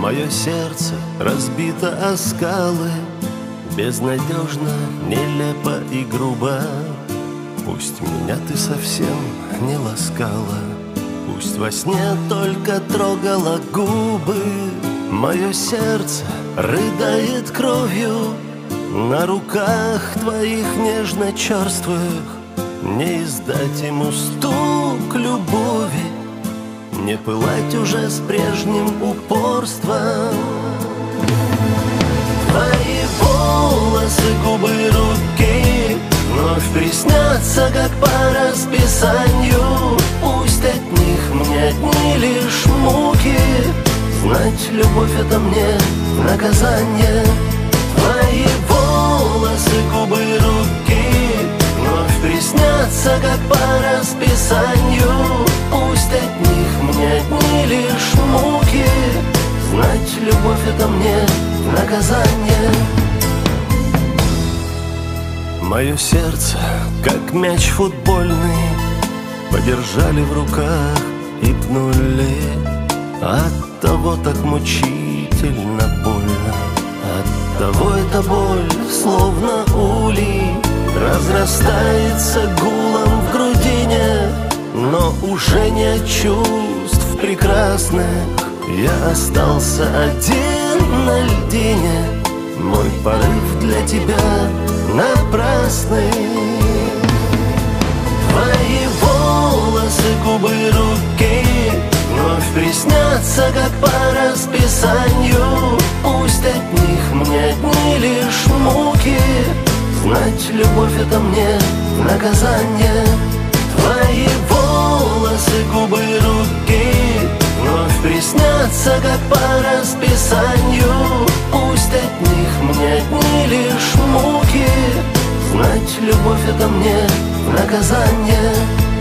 Мое сердце разбито о скалы, безнадежно, нелепо и грубо. Пусть меня ты совсем не ласкала, пусть во сне только трогала губы. Мое сердце рыдает кровью на руках твоих нежно-черствых. Не издать ему стук любови, не пылать уже с прежним упорством. Твои волосы, губы, руки вновь приснятся, как по расписанию. Пусть от них мне одни лишь муки, знать любовь — это мне наказание. Твои волосы, губы, руки вновь приснятся, как по расписанию. Пусть от них мне одни лишь муки, знать любовь — это мне наказание. Мое сердце, как мяч футбольный, подержали в руках и пнули. Оттого так мучительно больно, оттого эта боль, словно улей, разрастается гулом в грудине. Но уже не от чувств прекрасных я остался один на льдине. Мой порыв для тебя напрасный. Твои волосы, губы, руки вновь приснятся, как по расписанию. Пусть от них мне одни лишь муки, знать любовь — это мне наказание. Твои волосы, губы, руки вновь приснятся, как по расписанию. Пусть от них мне одни лишь муки, знать любовь — это мне наказание.